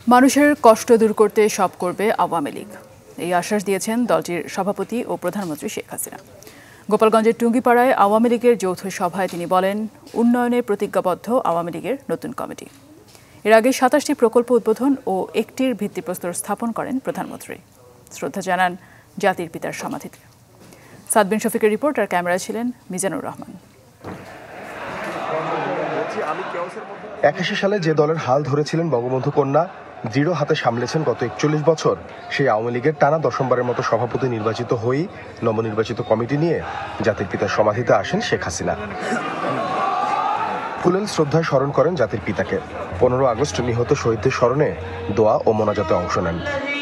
মানুষের কষ্ট দূর করতে সব করবে আওয়ামী লীগ, এই আশ্বাস দিয়েছেন দলটির সভাপতি ও প্রধানমন্ত্রী শেখ হাসিনা। গোপালগঞ্জের টুঙ্গিপাড়ায় আওয়ামী লীগের যৌথ সভায় তিনি বলেন, উন্নয়নে প্রতিজ্ঞাবদ্ধ আওয়ামী লীগের নতুন কমিটি। এর আগে ২৭টি প্রকল্প উদ্বোধন ও একটির ভিত্তিপ্রস্তর স্থাপন করেন প্রধানমন্ত্রী। শ্রদ্ধা জানান জাতির পিতার সমাধিতে। সাদবিন শফিকের রিপোর্ট, আর ক্যামেরায় ছিলেন মিজানুর রহমান। ৮১ সালে যে দলের হাল ধরেছিলেন বঙ্গবন্ধু কন্যা, দৃঢ় হাতে সামলেছেন গত ৪১ বছর, সেই আওয়ামী লীগের টানা ১০মবারের মতো সভাপতি নির্বাচিত হয়েই নবনির্বাচিত কমিটি নিয়ে জাতির পিতার সমাধিতে আসেন শেখ হাসিনা। ফুলেল শ্রদ্ধায় স্মরণ করেন জাতির পিতাকে। ১৫ আগস্ট নিহত শহীদদের স্মরণে দোয়া ও মোনাজাতে অংশ নেন।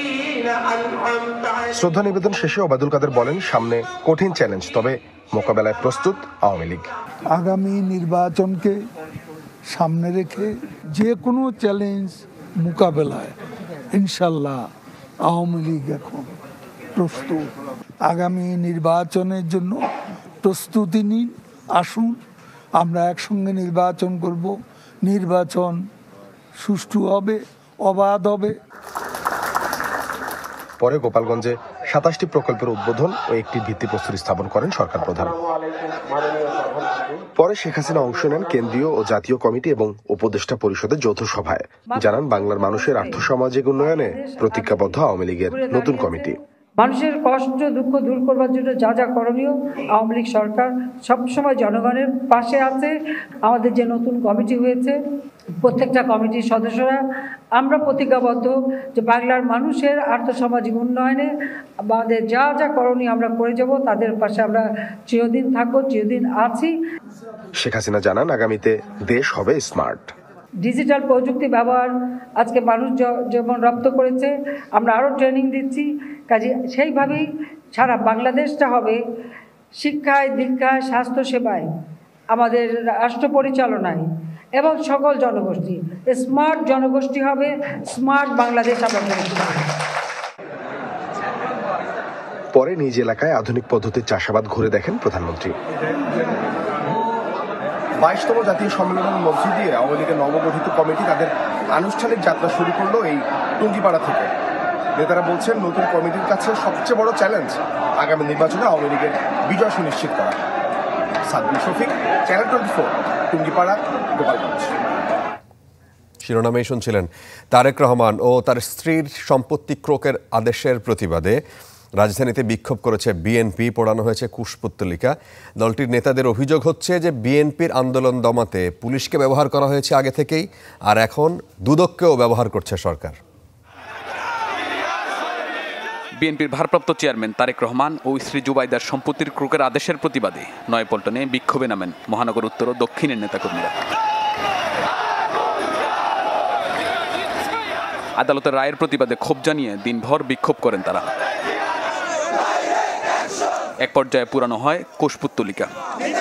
শ্রদ্ধা নিবেদন শেষে ওবায়দুল কাদের বলেন, সামনে কঠিন চ্যালেঞ্জ, তবে মোকাবেলায় প্রস্তুত আওয়ামী লীগ। আগামী নির্বাচনকে সামনে রেখে যে কোনো চ্যালেঞ্জ মোকাবেলায় ইনশাল্লাহ আওয়ামী লীগ এখন প্রস্তুত। আগামী নির্বাচনের জন্য প্রস্তুতি নিন, আসুন আমরা একসঙ্গে নির্বাচন করব। নির্বাচন সুষ্ঠু হবে, অবাধ হবে। পরে গোপালগঞ্জে ২৭টি প্রকল্পের উদ্বোধন ও একটি ভিত্তিপ্রস্তর স্থাপন করেন সরকার প্রধান। পরে শেখ হাসিনা অংশ নেন কেন্দ্রীয় ও জাতীয় কমিটি এবং উপদেষ্টা পরিষদের যৌথ সভায়। জানান, বাংলার মানুষের আর্থসামাজিক উন্নয়নে প্রতিজ্ঞাবদ্ধ আওয়ামী লীগের নতুন কমিটি। মানুষের কষ্ট দুঃখ দূর করবার জন্য যা যা করণীয়, আওয়ামী লীগ সরকার সবসময় জনগণের পাশে আছে। আমাদের যে নতুন কমিটি হয়েছে, প্রত্যেকটা কমিটির সদস্যরা আমরা প্রতিজ্ঞাবদ্ধ যে বাংলার মানুষের আর্থসামাজিক উন্নয়নে আমাদের যা যা করণীয় আমরা করে যাব, তাদের পাশে আমরা চিরদিন থাকবো, চিরদিন আছি। শেখ হাসিনা জানান, আগামীতে দেশ হবে স্মার্ট। ডিজিটাল প্রযুক্তি ব্যবহার আজকে মানুষ যেমন রপ্ত করেছে, আমরা আরও ট্রেনিং দিচ্ছি। কাজে সেইভাবেই সারা বাংলাদেশটা হবে শিক্ষায়, দীক্ষায়, স্বাস্থ্যসেবায়, আমাদের রাষ্ট্র পরিচালনায় এবং সকল জনগোষ্ঠী স্মার্ট জনগোষ্ঠী হবে। স্মার্ট বাংলাদেশ আমরা গড়ে তুলব। পরে নিজ এলাকায় আধুনিক পদ্ধতির চাষাবাদ ঘুরে দেখেন প্রধানমন্ত্রী। ২২তম জাতীয় সম্মেলনের মধ্য দিয়ে আওয়ামী লীগের নবগঠিত কমিটি তাদের আনুষ্ঠানিক যাত্রা শুরু করলো এই টুঙ্গিপাড়া থেকে। নেতারা বলছেন, নতুন কমিটির কাছে সবচেয়ে বড় চ্যালেঞ্জ আগামী নির্বাচনে আওয়ামী লীগের বিজয় সুনিশ্চিত করা। সাদবিন শফিক, চ্যানেল 24, টুঙ্গিপাড়া, গোপালগঞ্জ। শিরোনামেই শুনছিলেন তারেক রহমান ও তার স্ত্রীর সম্পত্তি ক্রোকের আদেশের প্রতিবাদে রাজধানীতে বিক্ষোভ করেছে বিএনপি, পোড়ানো হয়েছে কুশপুত্তলিকা। দলটির নেতাদের অভিযোগ হচ্ছে যে বিএনপির আন্দোলন দমাতে পুলিশকে ব্যবহার করা হয়েছে আগে থেকেই, আর এখন দুদককেও ব্যবহার করছে সরকার। বিএনপির ভারপ্রাপ্ত চেয়ারম্যান তারেক রহমান ও স্ত্রী জুবাইদার সম্পত্তির ক্রোকের আদেশের প্রতিবাদে নয়াপল্টনে বিক্ষোভে নামেন মহানগর উত্তর ও দক্ষিণের নেতাকর্মীরা। আদালতের রায়ের প্রতিবাদে ক্ষোভ জানিয়ে দিনভর বিক্ষোভ করেন তারা। এক পর্যায়ে পুরানো হয় কুশপুত্তলিকা।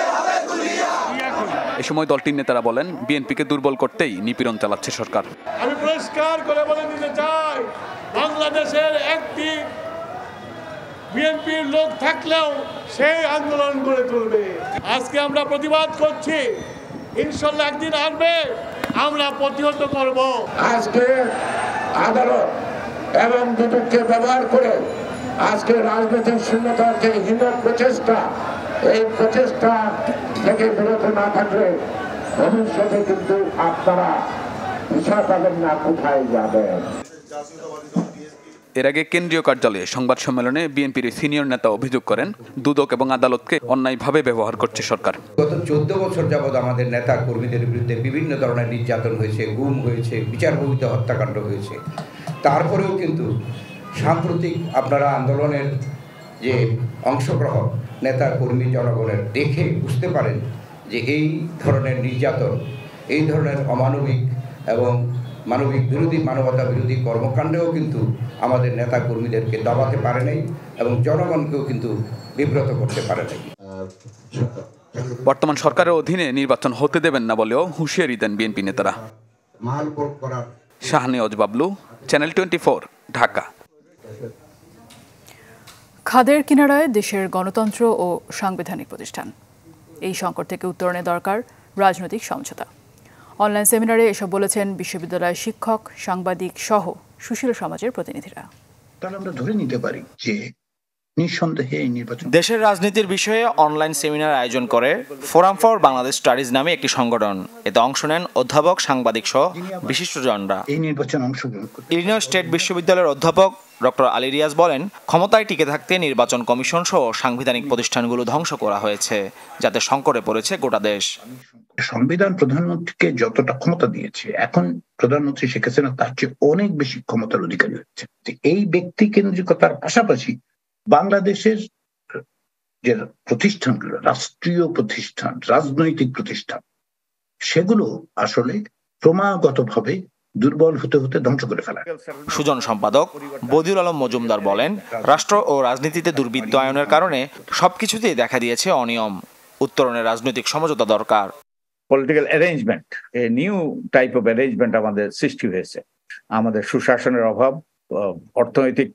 এ সময় দলটির নেতারা বলেন, বিএনপিকে দুর্বল করতেই নিপীড়ন চালাচ্ছে সরকার। আমি পরিষ্কার করে বলে দিতে চাই, বাংলাদেশের একটি বিএনপির লোক থাকলেও সেই আন্দোলন গড়ে তুলবে। আজকে আমরা প্রতিবাদ করছি, ইনশাল্লাহ একদিন আসবে আমরা প্রতিহত করব। আজকে আদালত এবং দুদককে ব্যবহার করে আজকে রাজনৈতিক শূন্যতার যে হীন প্রচেষ্টা, এই প্রচেষ্টা থেকে বিরত না থাকলে ভবিষ্যতে কিন্তু আপনারা দিশা পাবেন না কোথায় যাবেন। এর আগে কেন্দ্রীয় কার্যালয়ে সংবাদ সম্মেলনে বিএনপির সিনিয়র নেতা অভিযোগ করেন, দুদক এবং আদালতকে অন্যায়ভাবে ব্যবহার করছে সরকার। গত 14 বছর যাবৎ আমাদের নেতা কর্মীদের বিরুদ্ধে বিভিন্ন ধরনের নির্যাতন হয়েছে, গুম হয়েছে, বিচার বহির্ভূত হত্যাকাণ্ড হয়েছে। তারপরেও কিন্তু সাম্প্রতিক আপনারা আন্দোলনের যে অংশগ্রহণ নেতা কর্মী জনগণের দেখে বুঝতে পারেন যে এই ধরনের নির্যাতন, এই ধরনের অমানবিক এবং মানবিক বিরোধী, মানবতা বিরোধী কর্মকাণ্ডেও কিন্তু আমাদের নেতা কর্মীদেরকে দমাতে পারে নাই এবং জনগণকেও কিন্তু বিব্রত করতে পারে নাই। বর্তমান সরকারের অধীনে নির্বাচন হতে দেবেন না বলেও হুঁশিয়ারি দেন বিএনপি নেতারা। শাহনেওয়াজ বাবলু, চ্যানেল 24, ঢাকা। খাদের কিনারায় দেশের গণতন্ত্র ও সাংবিধানিক প্রতিষ্ঠান, এই সংকট থেকে উত্তরণে দরকার রাজনৈতিক সমঝোতা। অনলাইন সেমিনারে এসব বলেছেন বিশ্ববিদ্যালয়ের শিক্ষক, সাংবাদিক সহ সুশীল সমাজের প্রতিনিধিরা। তাহলে আমরা ধরে নিতে পারি যে নিঃসন্দেহে এই নির্বাচন দেশের রাজনীতির বিষয়ে অনলাইন সেমিনার আয়োজন করে ফোরাম ফর বাংলাদেশ স্টাডিজ নামে একটি সংগঠন। এতে অংশ নেন অধ্যাপক, সাংবাদিক সহ বিশিষ্টজনরা। এই নির্বাচনে অংশগ্রহণ করে ইলিনয় স্টেট বিশ্ববিদ্যালয়ের অধ্যাপক ডক্টর আলী রিয়াজ বলেন, ক্ষমতায় টিকে থাকতে নির্বাচন কমিশন সহ সাংবিধানিক প্রতিষ্ঠানগুলো ধ্বংস করা হয়েছে, যাতে সংকটে পড়েছে গোটা দেশ। সংবিধান প্রধানমন্ত্রীকে যতটা ক্ষমতা দিয়েছে, এখন প্রধানমন্ত্রী শেখ হাসিনা তার চেয়ে অনেক বেশি ক্ষমতার অধিকারী হচ্ছে। এই ব্যক্তি কেন্দ্রিকতার পাশাপাশি বাংলাদেশের যে প্রতিষ্ঠানগুলো, রাষ্ট্রীয় প্রতিষ্ঠান, রাজনৈতিক প্রতিষ্ঠান, সেগুলো আসলে ক্রমাগতভাবে দুর্বল হতে হতে ধ্বংস করে ফেলা। সুজন সম্পাদক বদিউল আলম মজুমদার বলেন, রাষ্ট্র ও রাজনীতিতে দুর্বৃত্তায়নের কারণে সবকিছুতেই দেখা দিয়েছে অনিয়ম। উত্তরণের রাজনৈতিক সমঝোতা দরকার। Political arrangement, a new type of arrangement আমাদের সৃষ্টি হয়েছে। আমাদের সুশাসনের অভাব, অর্থনৈতিক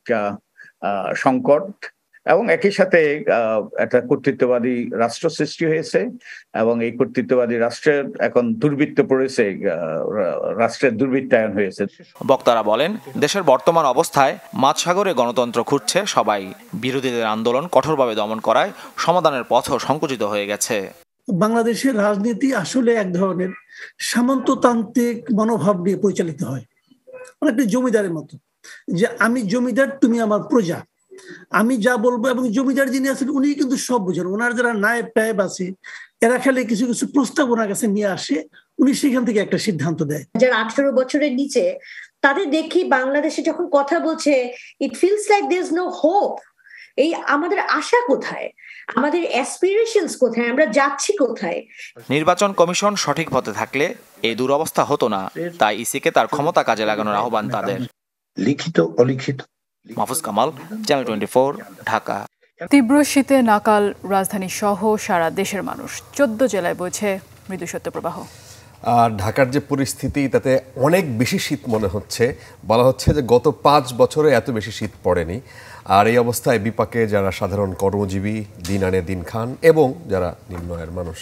সংকট এবং একই সাথে একটা কর্তৃত্ববাদী রাষ্ট্র সৃষ্টি হয়েছে এবং এই কর্তৃত্ববাদী রাষ্ট্রের এখন দুর্বৃত্ত পড়েছে, রাষ্ট্রের দুর্বৃত্তায়ন হয়েছে। বক্তারা বলেন, দেশের বর্তমান অবস্থায় মাঝসাগরে গণতন্ত্র খুঁজছে সবাই। বিরোধীদের আন্দোলন কঠোরভাবে দমন করায় সমাধানের পথও সংকুচিত হয়ে গেছে। বাংলাদেশের রাজনীতি আসলে এক ধরনের সামন্ততান্ত্রিক মনোভাব নিয়ে পরিচালিত হয়, অনেকটা জমিদারের মতো, যে আমি জমিদার, তুমি আমার প্রজা, আমি যা বলবো। এবং জমিদার যিনি আছেন উনি কিন্তু সব বুঝেন। ওনার যারা নায়েব টায়েব আছে, এরা খালি কিছু কিছু প্রস্তাব ওনার কাছে নিয়ে আসে, উনি সেখান থেকে একটা সিদ্ধান্ত দেয়। যারা 18 বছরের নিচে, তাদের দেখি বাংলাদেশে যখন কথা বলছে, it feels like there is no hope. এই আমাদের আশা কোথায়, আমাদের অ্যাসপিরেশনস কোথায়, আমরা যাচ্ছি কোথায়? নির্বাচন কমিশন সঠিক পথে থাকলে এই দুরবস্থা হতো না। তাই ইসিকে তার ক্ষমতা কাজে লাগানোর আহ্বান তাদের। লিখিত অলিখিত। মাহফুজ কামাল, চ্যানেল 24, ঢাকা। তীব্র শীতে নাকাল রাজধানী সহ সারা দেশের মানুষ। 14 জেলায় বইছে মৃদু শৈত্যপ্রবাহ। আর ঢাকার যে পরিস্থিতি, তাতে অনেক বেশি শীত মনে হচ্ছে। বলা হচ্ছে যে গত 5 বছরে এত বেশি শীত পড়েনি। আর এই অবস্থায় বিপাকে যারা সাধারণ কর্মজীবী, দিন আনে দিন খান, এবং যারা নিম্ন আয়ের মানুষ।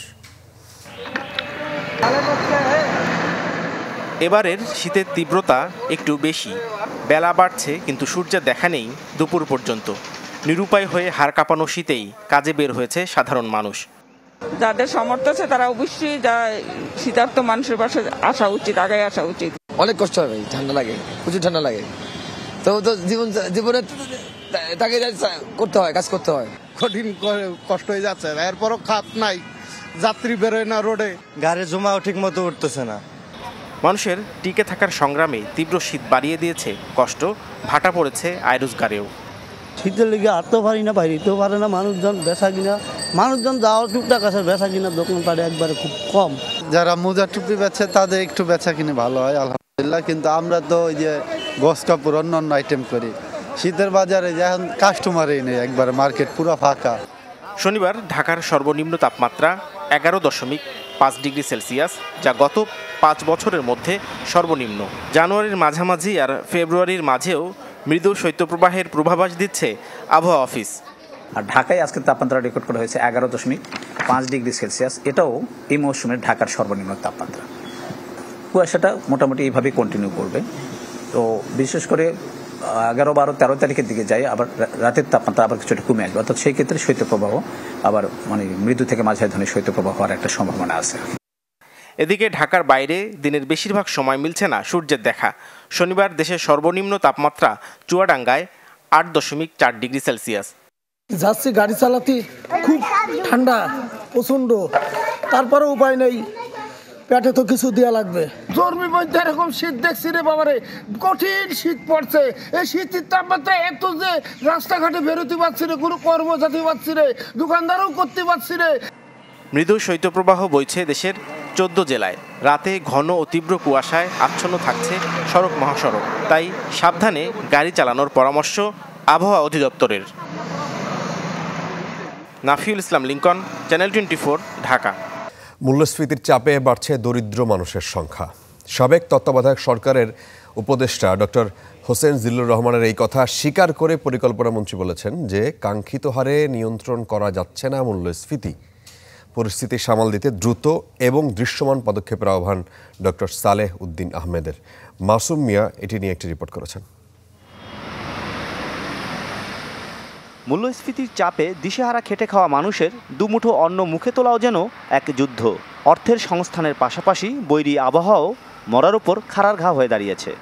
এবারের শীতের তীব্রতা একটু বেশি। বেলা বাড়ছে কিন্তু সূর্যের দেখা নেই দুপুর পর্যন্ত। নিরুপায় হয়ে হাড় কাঁপানো শীতেই কাজে বের হয়েছে সাধারণ মানুষ। যাদের সামর্থ্য আছে তারা অবশ্যই শীতার্থ মানুষের পাশে আসা উচিত, আগে আসা উচিত। অনেক কষ্ট হবে, ঠান্ডা লাগে, প্রচুর ঠান্ডা লাগে। তো জীবনে তাকে করতে হয়, কাজ করতে হয়, কঠিন কষ্ট হয়ে যাচ্ছে। এরপরও খাত নাই, যাত্রী বেরোয় না রোডে, গাড়ি জমাও ঠিক মতো উঠতেছে না। মানুষের টিকে থাকার সংগ্রামে তীব্র শীত বাড়িয়ে দিয়েছে কষ্ট, ভাটা পড়েছে আয় রোজগারেও। শীতের লেগে হাঁটতেও পারি না, বাইরেতেও পারে না মানুষজন। বেচা কিনা, মানুষজন যাওয়ার টুকটাক আছে, বেচা কিনা দোকানপাটে একবারে খুব কম। যারা মোজা টুপি বেচে তাদের একটু বেচা কিনে ভালো হয় আলহামদুলিল্লাহ, কিন্তু আমরা তো ওই যে গস কাপড় অন্য আইটেম করি। শীতের বাজারে এখন কাস্টমারই নেই, একবারে মার্কেট পুরো ফাঁকা। শনিবার ঢাকার সর্বনিম্ন তাপমাত্রা 11.5 ডিগ্রি সেলসিয়াস, যা গত 5 বছরের মধ্যে সর্বনিম্ন। জানুয়ারির মাঝামাঝি আর ফেব্রুয়ারির মাঝেও মৃদু শৈত্যপ্রবাহের পূর্বাভাস দিচ্ছে আবহাওয়া অফিস। আর ঢাকায় আজকে তাপমাত্রা রেকর্ড করা হয়েছে 11.5 ডিগ্রি সেলসিয়াস। এটাও এই মৌসুমের ঢাকার সর্বনিম্ন তাপমাত্রা। কুয়াশাটা মোটামুটি এইভাবেই কন্টিনিউ করবে। তো বিশেষ করে 11, 12, 13 তারিখের দিকে যায়, আবার রাতের তাপমাত্রা আবার কিছুটা কমে আসবে। অর্থাৎ সেই ক্ষেত্রে শৈত্যপ্রবাহ আবার মৃদু থেকে মাঝারি ধরনের শৈত্যপ্রবাহ হওয়ার একটা সম্ভাবনা আছে। এদিকে ঢাকার বাইরে দিনের বেশিরভাগ সময় মিলছে না সূর্যের দেখা। শনিবার দেশের সর্বনিম্ন তাপমাত্রা চুয়াডাঙ্গায় 8.4 ডিগ্রি সেলসিয়াস। যাচ্ছি গাড়ি চালাতে, খুব ঠান্ডা প্রচন্ড, তারপরে উপায় নেই, পেটে তো কিছু দেওয়া লাগবে। গরমের মধ্যে এরকম শীত দেখছি রে বাবারে, কঠিন শীত পড়ছে। এই শীতের তাপমাত্রা এত যে রাস্তাঘাটে বেরোতে পারছি রে, কোনো কর্ম যেতে পারছি রে, দোকানদারও করতে পারছি রে। মৃদু শৈত্যপ্রবাহ বইছে দেশের 14 জেলায়। রাতে ঘন ও তীব্র কুয়াশায় আচ্ছন্ন থাকছে সড়ক মহাসড়ক। তাই সাবধানে গাড়ি চালানোর পরামর্শ আবহাওয়া অধিদপ্তরের। নাফিউল ইসলাম লিঙ্কন, চ্যানেল 24, ঢাকা। মূল্যস্ফীতির চাপে বাড়ছে দরিদ্র মানুষের সংখ্যা। সাবেক তত্ত্বাবধায়ক সরকারের উপদেষ্টা ডক্টর হোসেন জিল্লুর রহমানের এই কথা স্বীকার করে পরিকল্পনা মন্ত্রী বলেছেন যে কাঙ্ক্ষিত হারে নিয়ন্ত্রণ করা যাচ্ছে না মূল্যস্ফীতি। পরিস্থিতি সামাল দিতে দ্রুত এবং দৃশ্যমান পদক্ষেপের আহ্বান ডক্টর সালেহ উদ্দিন আহমেদের। মাসুম মিয়া এটি নিয়ে একটি রিপোর্ট করেছেন। মূল্যস্ফীতির চাপে দিশেহারা খেটে খাওয়া মানুষের দুমুঠো অন্ন মুখে তোলাও যেন এক যুদ্ধ। অর্থের সংস্থানের পাশাপাশি বৈরী আবহাওয়াও মরার উপর খাড়ার ঘা হয়ে দাঁড়িয়েছে।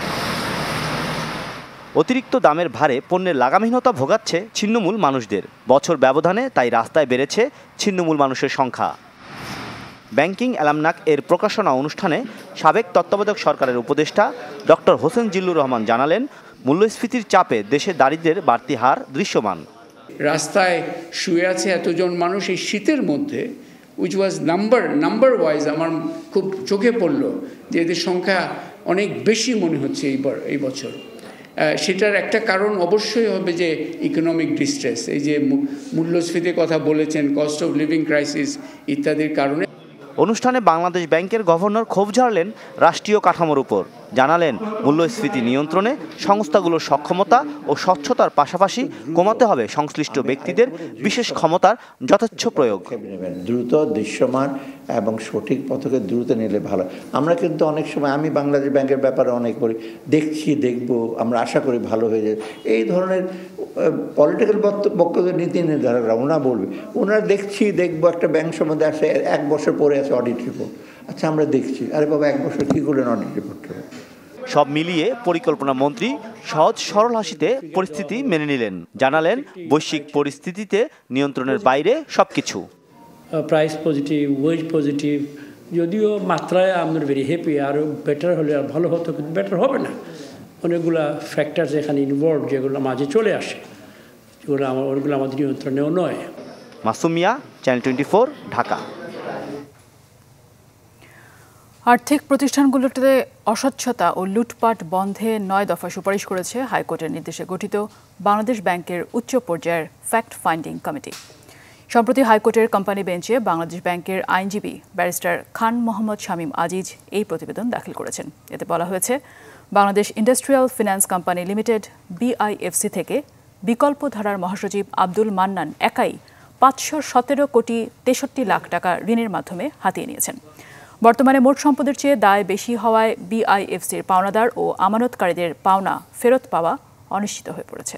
অতিরিক্ত দামের ভারে পণ্যের লাগামহীনতা ভোগাচ্ছে ছিন্নমূল মানুষদের। বছর ব্যবধানে তাই রাস্তায় বেড়েছে ছিন্নমূল মানুষের সংখ্যা। ব্যাংকিং অ্যালামনাক এর প্রকাশনা অনুষ্ঠানে সাবেক তত্ত্বাবধায়ক সরকারের উপদেষ্টা ডক্টর হোসেন জিল্লুর রহমান জানালেন, মূল্যস্ফীতির চাপে দেশে দারিদ্র্যের বাড়তি হার দৃশ্যমান। রাস্তায় শুয়ে আছে এতজন মানুষ এই শীতের মধ্যে, উইচ ওয়াজ নাম্বার ওয়াইজ আমার খুব চোখে পড়লো যে এদের সংখ্যা অনেক বেশি মনে হচ্ছে এই বছর। সেটার একটা কারণ অবশ্যই হবে যে ইকোনমিক ডিস্ট্রেস, এই যে মূল্যস্ফীতির কথা বলেছেন, কস্ট অফ লিভিং ক্রাইসিস ইত্যাদির কারণে। অনুষ্ঠানে বাংলাদেশ ব্যাংকের গভর্নর ক্ষোভ ঝাড়লেন রাষ্ট্রীয় কাঠামোর উপর। জানালেন, মূল্যস্ফীতি নিয়ন্ত্রণে সংস্থাগুলোর সক্ষমতা ও স্বচ্ছতার পাশাপাশি কমাতে হবে সংশ্লিষ্ট ব্যক্তিদের বিশেষ ক্ষমতার যথেচ্ছ প্রয়োগ। দ্রুত, দৃশ্যমান এবং সঠিক পথকে দ্রুত নিলে ভালো। আমরা কিন্তু অনেক সময়, আমি বাংলাদেশ ব্যাংকের ব্যাপারে অনেক করি, দেখব, আমরা আশা করি ভালো হয়ে যাবে, এই ধরনের পলিটিক্যাল বক্তব্য নীতি নির্ধারকরা ওনারা বলবে, ওনারা দেখবো একটা ব্যাংক সম্বন্ধে আসে 1 বছর পরে আছে অডিট রিপোর্ট। আচ্ছা, আমরা দেখছি, আরে বাবা 1 বছর কী করলেন অডিট রিপোর্ট? সব মিলিয়ে পরিকল্পনা মন্ত্রী সহজ সরল হাসিতে পরিস্থিতি মেনে নিলেন। জানালেন, বৈশ্বিক পরিস্থিতিতে নিয়ন্ত্রণের বাইরে সবকিছু। প্রাইস পজিটিভ, ওয়েজ পজিটিভ, যদিও মাত্রায় আমরা ভেরি হ্যাপি, আরও বেটার হলে আর ভালো হতো, কিন্তু বেটার হবে না। অনেকগুলো ফ্যাক্টর এখানে ইনভলভ, যেগুলো মাঝে চলে আসে, ওগুলো আমাদের নিয়ন্ত্রণেও নয়। মাসুম মিয়া, চ্যানেল 24, ঢাকা। আর্থিক প্রতিষ্ঠানগুলোতে অস্বচ্ছতা ও লুটপাট বন্ধে 9 দফা সুপারিশ করেছে হাইকোর্টের নির্দেশে গঠিত বাংলাদেশ ব্যাংকের উচ্চ পর্যায়ের ফ্যাক্ট ফাইন্ডিং কমিটি। সম্প্রতি হাইকোর্টের কোম্পানি বেঞ্চে বাংলাদেশ ব্যাংকের আইনজীবী ব্যারিস্টার খান মোহাম্মদ শামীম আজিজ এই প্রতিবেদন দাখিল করেছেন। এতে বলা হয়েছে, Bangladesh industrial finance company limited BIFC থেকে বিকল্প ধারার মহাসচিব আব্দুল মান্নান একাই 517 কোটি 63 লাখ টাকা ঋণের মাধ্যমে হাতিয়ে নিয়েছেন। বর্তমানে মোট সম্পদের চেয়ে দায় বেশি হওয়ায় BIFCর পাওনাদার ও আমানতকারীদের পাওনা ফেরত পাওয়া অনিশ্চিত হয়ে পড়েছে।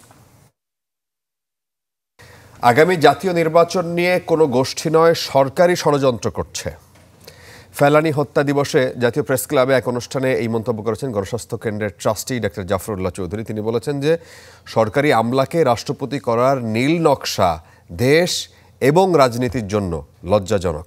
আগামী জাতীয় নির্বাচন নিয়ে কোনো গোষ্ঠী নয়, সরকারি ষড়যন্ত্র করছে। ফেলানী হত্যা দিবসে জাতীয় প্রেস ক্লাবে এক অনুষ্ঠানে এই মন্তব্য করেছেন গণস্বাস্থ্য কেন্দ্রের ট্রাস্টি ডাক্তার জাফরুল্লাহ চৌধুরী। তিনি বলেছেন যে সরকারি আমলাকে রাষ্ট্রপতি করার নীল নকশা দেশ এবং রাজনীতির জন্য লজ্জাজনক।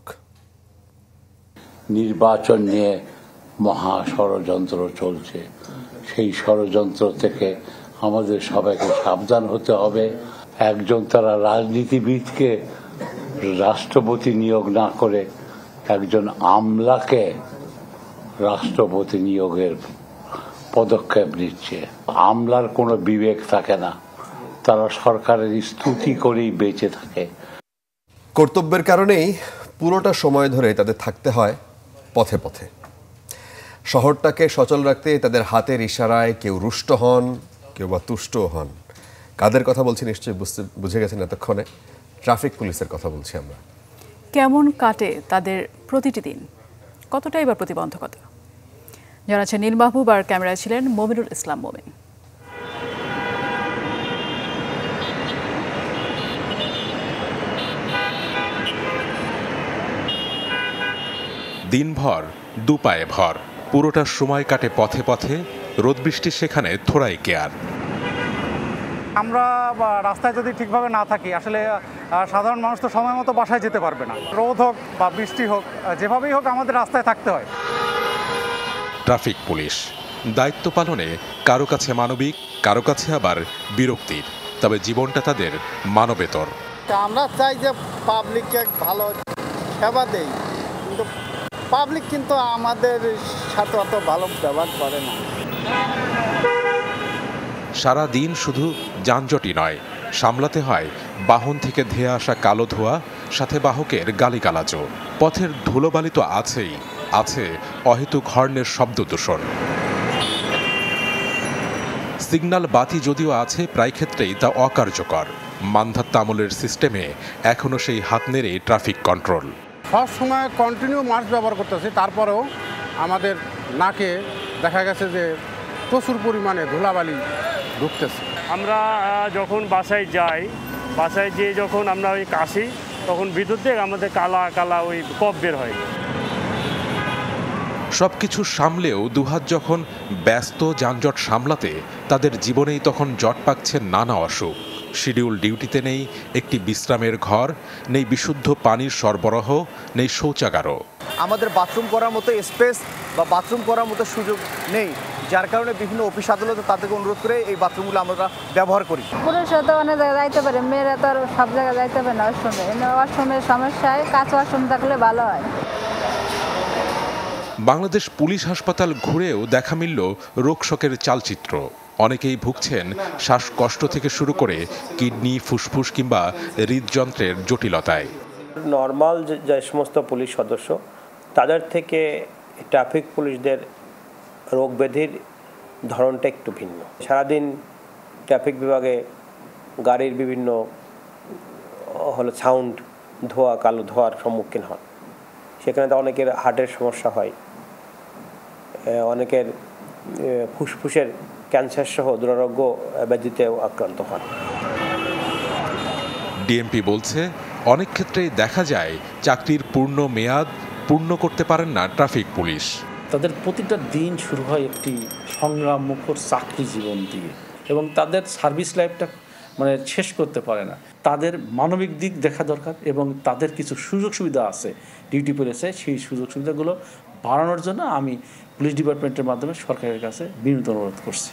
নির্বাচন নিয়ে মহা ষড়যন্ত্র চলছে, সেই ষড়যন্ত্র থেকে আমাদের সবাইকে সাবধান হতে হবে। একজন তারা রাজনীতিবিদকে রাষ্ট্রপতি নিয়োগ না করে একজন আমলাকে রাষ্ট্রপতি নিয়োগের পদক্ষেপ নিচ্ছে। আমলার কোনো বিবেক থাকে না, তারা সরকারের স্তুতি করেই বেঁচে থাকে। কর্তব্যের কারণেই পুরোটা সময় ধরে তাদের থাকতে হয় পথে পথে। শহরটাকে সচল রাখতে তাদের হাতের ইশারায় কেউ রুষ্ট হন, কেউ বা তুষ্টও হন। কাদের কথা বলছি নিশ্চয়ই বুঝে গেছেন এতক্ষণে, ট্রাফিক পুলিশের কথা বলছি আমরা। কেমন কাটে তাদের প্রতিটি দিন, কতটাই বা প্রতিবন্ধকতা জানাচ্ছেন নীল মাহবুব, আর ক্যামেরায় ছিলেন মমিনুল ইসলাম মোমিন। দিনভর দুপায়ে ভর, পুরোটা সময় কাটে পথে পথে, রোদ বৃষ্টি সেখানে থোড়াই কেয়ার। আমরা রাস্তায় যদি ঠিকভাবে না থাকি, আসলে সাধারণ মানুষ তো সময় মতো বাসায় যেতে পারবে না। রোদ হোক বা বৃষ্টি হোক, যেভাবেই হোক আমাদের রাস্তায় থাকতে হয়। ট্রাফিক পুলিশ দায়িত্ব পালনে কারো কাছে মানবিক, কারো কাছে আবার বিরক্তির, তবে জীবনটা তাদের মানবেতর। আমরা চাই যে পাবলিককে ভালো সেবা দেই, কিন্তু পাবলিক কিন্তু আমাদের সাথে অত ভালো ব্যবহার করে না। সারা দিন শুধু যানজটই নয়, সামলাতে হয় বাহন থেকে ধেয়ে আসা কালো ধোঁয়া, সাথে বাহকের গালিগালাজও। পথের ধুলোবালি তো আছেই, আছে অহেতুক হর্নের শব্দ দূষণ। সিগন্যাল বাতি যদিও আছে প্রায় ক্ষেত্রেই তা অকার্যকর। মান্ধাত্তা আমলের সিস্টেমে এখনও সেই হাত নেড়ে ট্রাফিক কন্ট্রোল। সব সময় কন্টিনিউ মাস্ক ব্যবহার করতেছি, তারপরেও আমাদের নাকে দেখা গেছে যে প্রচুর পরিমাণে ধুলাবালি ঢুকতেছে। আমরা যখন বাসায় যাই, বাসায় যেয়ে যখন আমরা ওই কাশি, তখন ভিতর থেকে আমাদের কালা কালা ওই কফ বের হয়। সবকিছু সামলেও দুহাত যখন ব্যস্ত যানজট সামলাতে, তাদের জীবনেই তখন জট পাকছে নানা অসুখ। শিডিউল ডিউটিতে নেই একটি বিশ্রামের ঘর, নেই বিশুদ্ধ পানির সরবরাহ, নেই শৌচাগারও। আমাদের বাথরুম করার মতো স্পেস বা বাথরুম করার মতো সুযোগ নেই, যার কারণে বিভিন্ন অফিস আদালতে তাদেরকে অনুরোধ করে এই বাথরুমগুলো আমরা ব্যবহার করি। পুরুষরা তো অনেক জায়গায় যাইতে পারে, মেয়েরা তো আর সব জায়গায় যাইতে পারে না। ওয়াশরুমের সমস্যায় কাঁচা ওয়াশরুম থাকলে ভালো হয়। বাংলাদেশ পুলিশ হাসপাতাল ঘুরেও দেখা মিলল রোগশোকের চালচিত্র। অনেকেই ভুগছেন শ্বাসকষ্ট থেকে শুরু করে কিডনি, ফুসফুস কিংবা হৃদযন্ত্রের জটিলতায়। নর্মাল যে সমস্ত পুলিশ সদস্য, তাদের থেকে ট্রাফিক পুলিশদের রোগ ব্যাধির ধরনটা একটু ভিন্ন। সারাদিন ট্রাফিক বিভাগে গাড়ির বিভিন্ন সাউন্ড, ধোঁয়া, কালো ধোঁয়ার সম্মুখীন হন। সেখানে তো অনেকের হার্টের সমস্যা হয়, অনেকের ফুসফুসের ক্যান্সার সহ দুরারোগ্য ব্যাধিতেও আক্রান্ত হন। ডিএমপি বলছে, অনেক ক্ষেত্রেই দেখা যায় চাকরির পূর্ণ মেয়াদ পূর্ণ করতে পারেন না ট্রাফিক পুলিশ। তাদের প্রতিটা দিন শুরু হয় একটি সংগ্রাম মুখর চাকরি জীবন দিয়ে, এবং তাদের সার্ভিস লাইফটা শেষ করতে পারে না। তাদের মানবিক দিক দেখা দরকার, এবং তাদের কিছু সুযোগ সুবিধা আছে ডিউটি পুলিশে, সেই সুযোগ সুবিধাগুলো বাড়ানোর জন্য আমি পুলিশ ডিপার্টমেন্টের মাধ্যমে সরকারের কাছে বিনীত অনুরোধ করছি।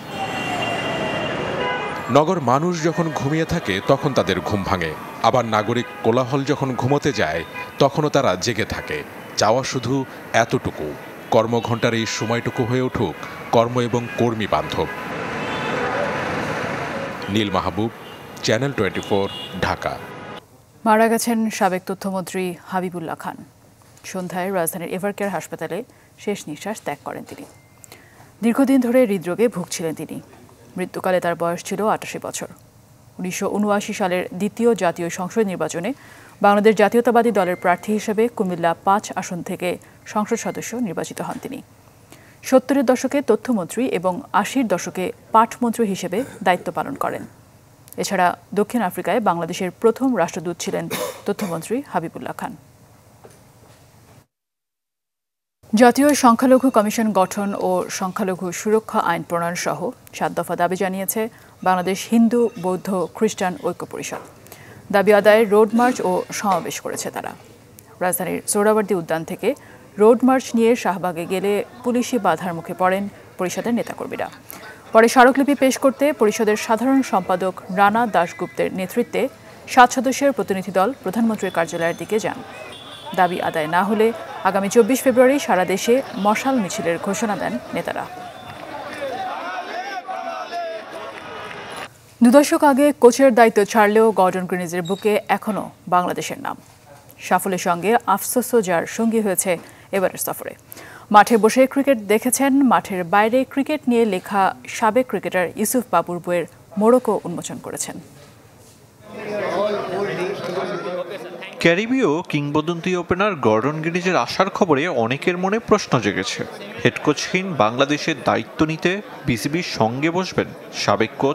নগর মানুষ যখন ঘুমিয়ে থাকে তখন তাদের ঘুম ভাঙে, আবার নাগরিক কোলাহল যখন ঘুমোতে যায় তখনও তারা জেগে থাকে। চাওয়া শুধু এতটুকু, কর্মঘণ্টার এই সময়টুকু হয়ে উঠুক কর্ম এবং কর্মী বান্ধব। নীল মাহবুব, চ্যানেল 24, ঢাকা। মারা গেছেন সাবেক তথ্যমন্ত্রী হাবিবুল্লাহ খান। সন্ধ্যায় রাজধানীর এভারকেয়ার হাসপাতালে শেষ নিঃশ্বাস ত্যাগ করেন তিনি। দীর্ঘদিন ধরে হৃদরোগে ভুগছিলেন তিনি। মৃত্যুকালে তার বয়স ছিল 88 বছর। 1979 সালের দ্বিতীয় জাতীয় সংসদ নির্বাচনে বাংলাদেশ জাতীয়তাবাদী দলের প্রার্থী হিসেবে কুমিল্লা 5 আসন থেকে সংসদ সদস্য নির্বাচিত হন তিনি। 70-এর দশকে তথ্যমন্ত্রী এবং 80-র দশকে পাটমন্ত্রী হিসেবে দায়িত্ব পালন করেন। এছাড়া দক্ষিণ আফ্রিকায় বাংলাদেশের প্রথম রাষ্ট্রদূত ছিলেন তথ্যমন্ত্রী হাবিবুল্লাহ খান। জাতীয় সংখ্যালঘু কমিশন গঠন ও সংখ্যালঘু সুরক্ষা আইন প্রণয়ন সহ 7 দফা দাবি জানিয়েছে বাংলাদেশ হিন্দু, বৌদ্ধ, খ্রিস্টান ঐক্য পরিষদ। দাবি আদায়ে রোড মার্চ ও সমাবেশ করেছে তারা। রাজধানীর সোহরাওয়ার্দী উদ্যান থেকে রোড মার্চ নিয়ে শাহবাগে গেলে পুলিশি বাধার মুখে পড়েন পরিষদের নেতাকর্মীরা। পরে স্মারকলিপি পেশ করতে পরিষদের সাধারণ সম্পাদক রানা দাশগুপ্তের নেতৃত্বে 7 সদস্যের প্রতিনিধি দল প্রধানমন্ত্রীর কার্যালয়ের দিকে যান। দাবি আদায় না হলে আগামী 24 ফেব্রুয়ারি সারা দেশে মশাল মিছিলের ঘোষণা দেন নেতারা। 2 দশক আগে কোচের দায়িত্ব ছাড়লেও গর্ডন গ্রিনিজের বুকে এখনও বাংলাদেশের নাম। সাফল্যের সঙ্গে আফসোসও যার সঙ্গী হয়েছে এবারের সফরে। মাঠে বসে ক্রিকেট দেখেছেন, মাঠের বাইরে ক্রিকেট নিয়ে লেখা সাবেক ক্রিকেটার ইউসুফ বাবুর বইয়ের মোড়কও উন্মোচন করেছেন। ক্যারিবীয় কিংবদন্তি ওপেনার গর্ডন গ্রিনিজের আসার খবরে অনেকের মনে প্রশ্ন জেগেছে। হেড কোচহীন বাংলাদেশের দায়িত্ব নিতে বিসিবির সঙ্গে বসবেন সাবেক কোচ?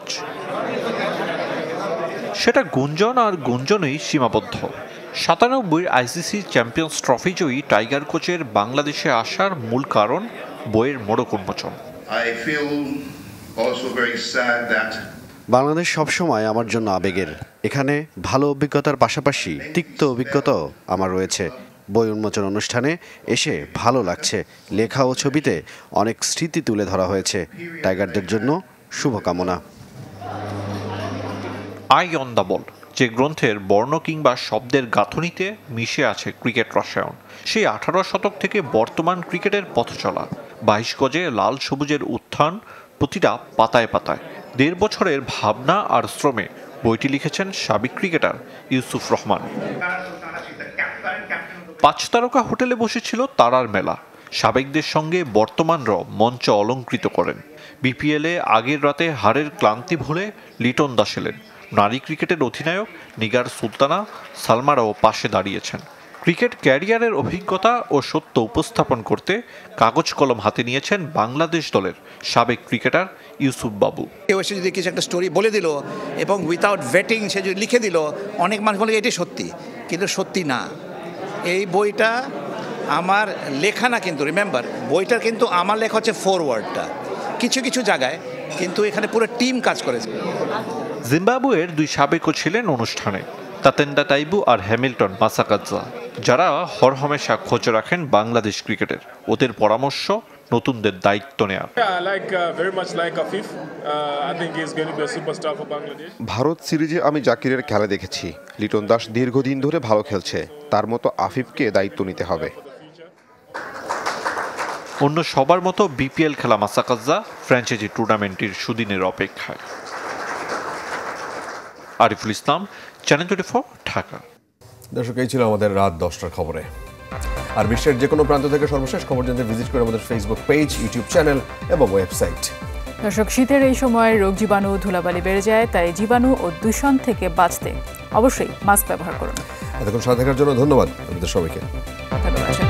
সেটা গুঞ্জন, আর গুঞ্জনেই সীমাবদ্ধ। 97 আইসিসি চ্যাম্পিয়ন্স ট্রফি জয়ী টাইগার কোচের বাংলাদেশে আসার মূল কারণ বইয়ের মোড়ক উন্মোচন। বাংলাদেশ সবসময় আমার জন্য আবেগের। এখানে ভালো অভিজ্ঞতার পাশাপাশি তিক্ত অভিজ্ঞতাও আমার রয়েছে। বই উন্মোচন অনুষ্ঠানে এসে ভালো লাগছে। লেখা ও ছবিতে অনেক স্মৃতি তুলে ধরা হয়েছে। টাইগারদের জন্য শুভকামনা। আই অন দ্য বল, যে গ্রন্থের বর্ণ কিংবা শব্দের গাঁথনিতে মিশে আছে ক্রিকেট রসায়ন। সেই 18 শতক থেকে বর্তমান ক্রিকেটের পথ চলা। 22 গজে লাল সবুজের উত্থান, প্রতিটা পাতায় পাতায় 1.5 বছরের ভাবনা আর শ্রমে বইটি লিখেছেন সাবেক ক্রিকেটার ইউসুফ রহমান। 5 তারকা হোটেলে বসেছিল তারার মেলা। সাবেকদের সঙ্গে বর্তমানরাও মঞ্চ অলঙ্কৃত করেন। বিপিএলে আগের রাতে হারের ক্লান্তি ভুলে লিটন দাস এলেন। নারী ক্রিকেটের অধিনায়ক নিগার সুলতানা সালমারাও পাশে দাঁড়িয়েছেন। ক্রিকেট ক্যারিয়ারের অভিজ্ঞতা ও সত্য উপস্থাপন করতে কাগজ কলম হাতে নিয়েছেন বাংলাদেশ দলের সাবেক ক্রিকেটার ইউসুফ বাবু। কেউ এসে যদি কিছু একটা স্টোরি বলে দিল এবং উইথাউট ভেটিং সে যদি লিখে দিল, অনেক মানুষ বলে এটি সত্যি, কিন্তু সত্যি না। এই বইটা আমার লেখা না, কিন্তু রিমেম্বার বইটার কিন্তু আমার লেখা হচ্ছে ফরওয়ার্ডটা কিছু কিছু জায়গায়, কিন্তু এখানে পুরো টিম কাজ করেছে। জিম্বাবুয়ের দুই সাবেকও ছিলেন অনুষ্ঠানে, তাতেন্দা তাইবু আর হ্যামিল্টন মাসাকাজ্জা, যারা হরহমেশা খোঁজ রাখেন বাংলাদেশ ক্রিকেটের। ওদের পরামর্শ নতুনদের দায়িত্ব নেওয়া। ভারত সিরিজে আমি জাকিরের খেলা দেখেছি। লিটন দাস দীর্ঘদিন ধরে ভালো খেলছে, তার মতো আফিফকে দায়িত্ব নিতে হবে। অন্য সবার মতো বিপিএল খেলা মাসাকাজ্জা ফ্র্যাঞ্চাইজি টুর্নামেন্টের সুদিনের অপেক্ষায়। আরিফুল ইসলাম, চ্যানেল 24, ঢাকা। দর্শক, এই ছিল আমাদের রাত 10টার খবরে। আর বিশ্বের যে কোনো প্রান্ত থেকে সর্বশেষ খবর জানতে ভিজিট করে আমাদের ফেসবুক পেজ, ইউটিউব চ্যানেল এবং ওয়েবসাইট। দর্শক, শীতের এই সময় রোগ জীবাণু ধুলাবালি বেড়ে যায়, তাই জীবাণু ও দূষণ থেকে বাঁচতে অবশ্যই মাস্ক ব্যবহার করুন। এতক্ষণ সাথে থাকার জন্য ধন্যবাদ আপনাদের সবাইকে। ধন্যবাদ।